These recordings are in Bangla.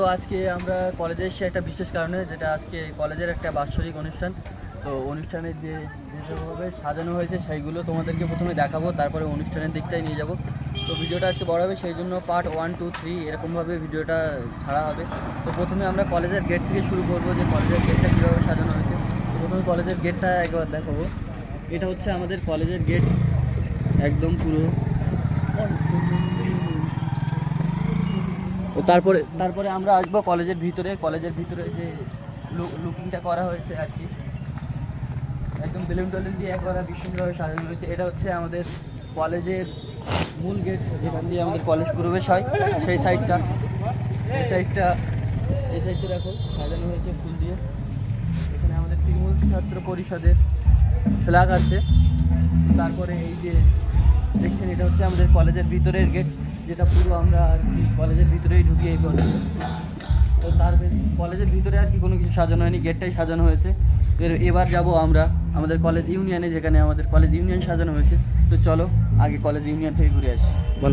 আজকে আমরা কলেজে এসে একটা বিশেষ কারণে, যেটা আজকে কলেজের একটা বাৎসরিক অনুষ্ঠান। তো অনুষ্ঠানের যেভাবে সাজানো হয়েছে সেইগুলো তোমাদেরকে প্রথমে দেখাবো, তারপরে অনুষ্ঠানের দিকটাই নিয়ে যাব। তো ভিডিওটা আজকে বড় হবে, সেই জন্য পার্ট 1, 2, 3 এরকমভাবে ভিডিওটা ছাড়া হবে। তো প্রথমে আমরা কলেজের গেট থেকে শুরু করবো, যে কলেজের গেটটা কীভাবে সাজানো হয়েছে। তো প্রথমে কলেজের গেটটা একবার দেখাবো। এটা হচ্ছে আমাদের কলেজের গেট, একদম পুরো। তো তারপরে আমরা আসবো কলেজের ভিতরে যে লুকিংটা করা হয়েছে আর কি, একদম বেলুন টেলুন দিয়ে একবারে বিশেষভাবে সাজানো হয়েছে। এটা হচ্ছে আমাদের কলেজের মূল গেট, যেখান দিয়ে আমাদের কলেজ প্রবেশ হয়। সেই সাইডটা দেখো সাজানো হয়েছে ফুল দিয়ে। এখানে আমাদের তৃণমূল ছাত্র পরিষদের ফ্ল্যাগ আছে। তারপরে এই যে দেখছেন, এটা হচ্ছে আমাদের কলেজের ভিতরের গেট, যেটা পুরো আমরা আর কি কলেজের ভিতরেই ঢুকি এই কলেজে। তো তার কলেজের ভিতরে আর কি কোনো কিছু সাজানো হয়নি, গেটটাই সাজানো হয়েছে। এবার যাব আমরা আমাদের কলেজ ইউনিয়নে, যেখানে আমাদের কলেজ ইউনিয়ন সাজানো হয়েছে। তো চলো আগে কলেজ ইউনিয়ন থেকে ঘুরে আসি। বলো।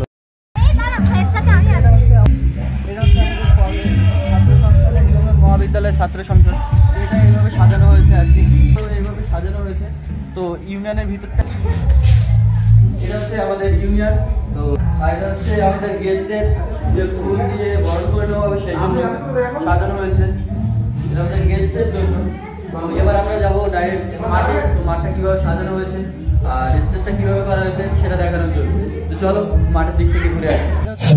মহাবিদ্যালয়ের ছাত্র সংসদ, এটা এইভাবে সাজানো হয়েছে আর কি। তো এইভাবে সাজানো হয়েছে। তো ইউনিয়নের ভিতরটা, এটা হচ্ছে আমাদের ইউনিয়ন। তো এটা হচ্ছে আমাদের গেস্টদের যে ফুল দিয়ে বরণ করে নেওয়া হবে, সেই জন্য সাজানো হয়েছে। এটা আমাদের গেস্টদের জন্য। এবার আমরা যাবো ডাইরেক্ট মাঠে। তো মাঠটা কীভাবে সাজানো হয়েছে আর স্টেজটা কীভাবে করা হয়েছে সেটা দেখানোর জন্য। তো চলো মাঠের দিক থেকে ঘুরে আসি।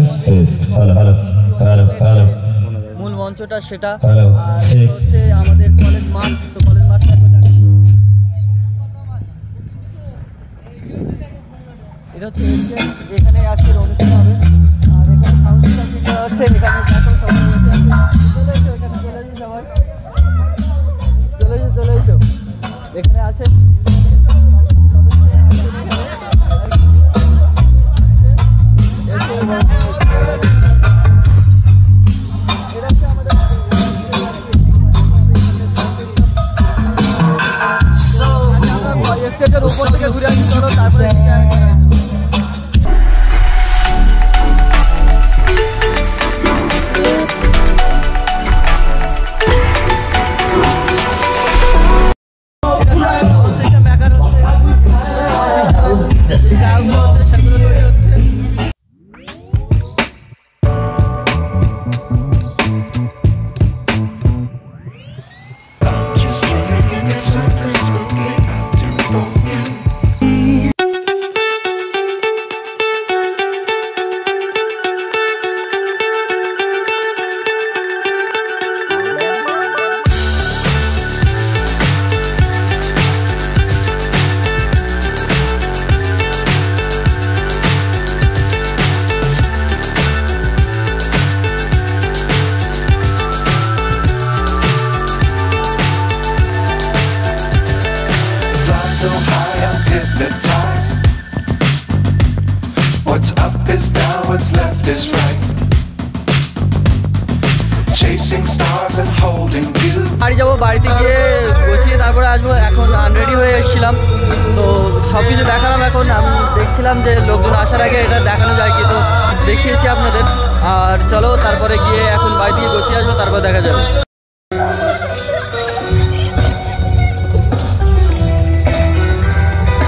মূল মঞ্চটা সেটা, আর হচ্ছে আমাদের কলেজ মাঠ। তো কলেজ মাঠ এটা হচ্ছে এখানে আজকের অনুষ্ঠান হবে। আর এখানে সাউন্ড সিস্টেম হচ্ছে, এখানে চলে এসো এখানে আছে। স্টেজের উপর থেকে ঘুরে আসি, চলো। তারপরে so high I'm hypnotized. What's up is down, what's left is right. Chasing stars and holding you. বাড়ি যাবো, বাড়িতে গিয়ে বসিয়ে তারপরে আসবো। এখন আনরেডি হয়ে এসেছিলাম, তো সব কিছু দেখালাম। এখন আমি দেখছিলাম যে লোকজন আসার আগে এটা দেখানো যায় কি, তো দেখিয়েছি আপনাদের। আর চলো তারপরে গিয়ে এখন বাড়ি থেকে বসিয়ে আসবো, তারপর দেখা যাবে।